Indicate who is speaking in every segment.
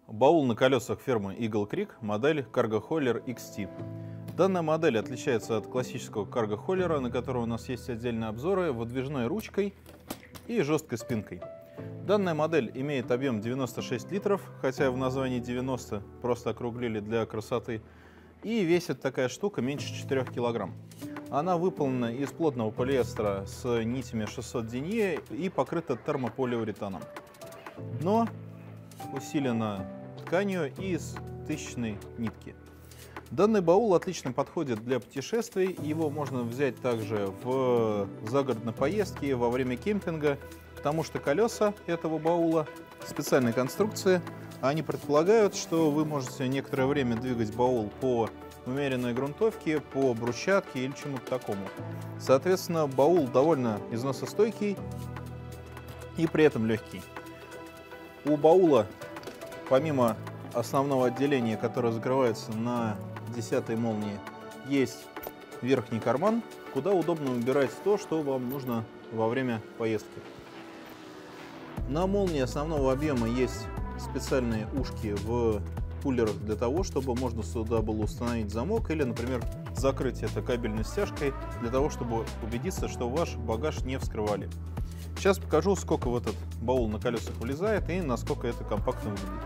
Speaker 1: Баул на колесах фирмы Eagle Creek, модель Cargo Hauler XT. Данная модель отличается от классического Cargo Hauler, на которого у нас есть отдельные обзоры, выдвижной ручкой и жесткой спинкой. Данная модель имеет объем 96 литров, хотя в названии 90 просто округлили для красоты, и весит такая штука меньше 4 кг. Она выполнена из плотного полиэстера с нитями 600 денье и покрыта термополиуретаном. Дно усилено тканью из 1000 нитки. Данный баул отлично подходит для путешествий. Его можно взять также в загородной поездке, во время кемпинга, потому что колеса этого баула специальной конструкции. Они предполагают, что вы можете некоторое время двигать баул по умеренной грунтовке, по брусчатке или чему-то такому. Соответственно, баул довольно износостойкий и при этом легкий. У баула, помимо основного отделения, которое закрывается на 10-й молнии, есть верхний карман, куда удобно убирать то, что вам нужно во время поездки. На молнии основного объема есть специальные ушки в пуллерах для того, чтобы можно сюда было установить замок или, например, закрыть это кабельной стяжкой для того, чтобы убедиться, что ваш багаж не вскрывали. Сейчас покажу, сколько в этот баул на колесах влезает и насколько это компактно выглядит.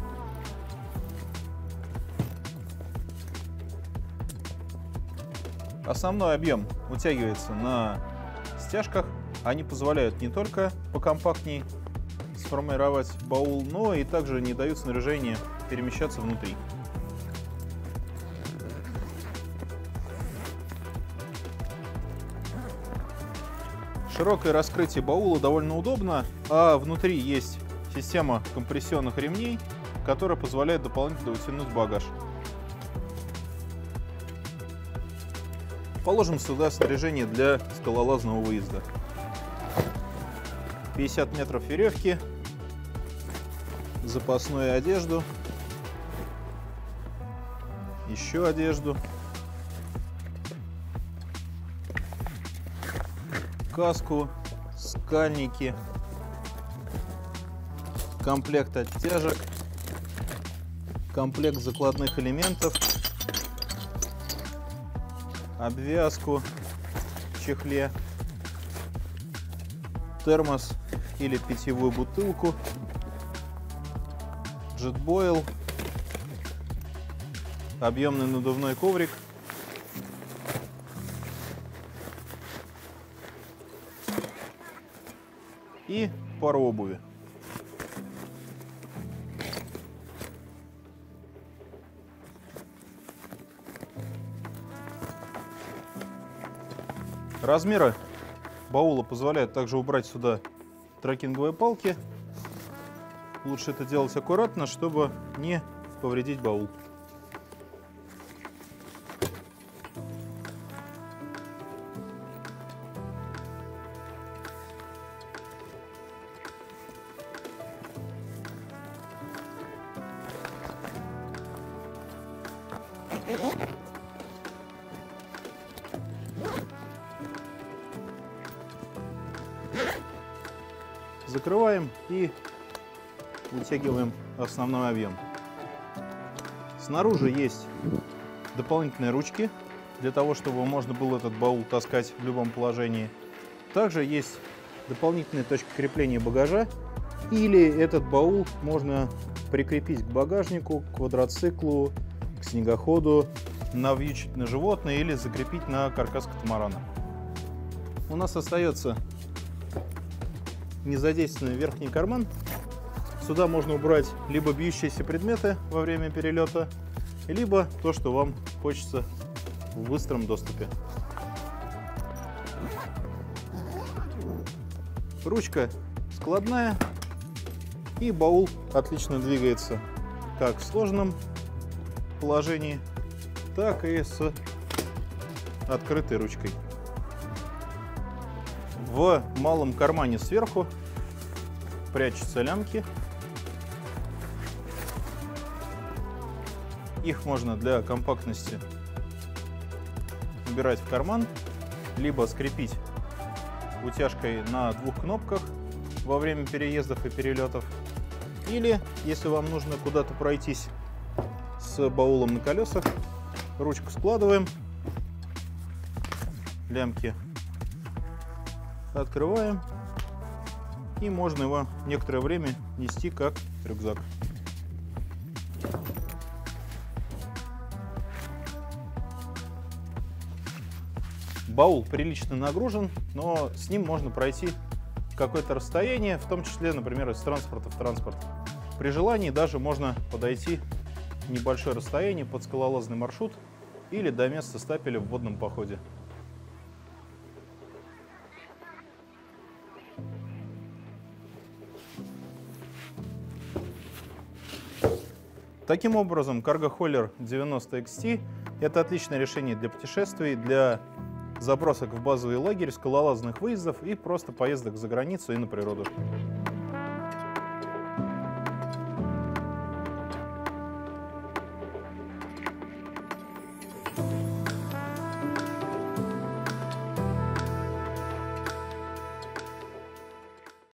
Speaker 1: Основной объем утягивается на стяжках. Они позволяют не только покомпактнее сформировать баул, но и также не дают снаряжению перемещаться внутри. Широкое раскрытие баула довольно удобно, а внутри есть система компрессионных ремней, которая позволяет дополнительно утянуть багаж. Положим сюда снаряжение для скалолазного выезда. 50 метров веревки, запасную одежду, еще одежду, каску, скальники, комплект оттяжек, комплект закладных элементов, обвязку в чехле, термос или питьевую бутылку, джетбойл, объемный надувной коврик, и пару обуви. Размеры баула позволяют также убрать сюда трекинговые палки. Лучше это делать аккуратно, чтобы не повредить баул. Закрываем и вытягиваем основной объем. Снаружи есть дополнительные ручки для того, чтобы можно было этот баул таскать в любом положении. Также есть дополнительная точка крепления багажа, или этот баул можно прикрепить к багажнику, к квадроциклу, к снегоходу, навьючить на животное или закрепить на каркас катамарана. У нас остается незадействованный верхний карман. Сюда можно убрать либо бьющиеся предметы во время перелета, либо то, что вам хочется в быстром доступе. Ручка складная, и баул отлично двигается как в сложном положении, так и с открытой ручкой. В малом кармане сверху прячутся лямки. Их можно для компактности убирать в карман, либо скрепить утяжкой на двух кнопках во время переездов и перелетов, Или, если вам нужно куда-то пройтись с баулом на колесах, ручку складываем, лямки открываем, и можно его некоторое время нести как рюкзак. Баул прилично нагружен, но с ним можно пройти какое-то расстояние, в том числе, например, из транспорта в транспорт. При желании даже можно подойти небольшое расстояние под скалолазный маршрут или до места стапеля в водном походе. Таким образом, Cargo Hauler 90 XT – это отличное решение для путешествий, для забросок в базовый лагерь, скалолазных выездов и просто поездок за границу и на природу.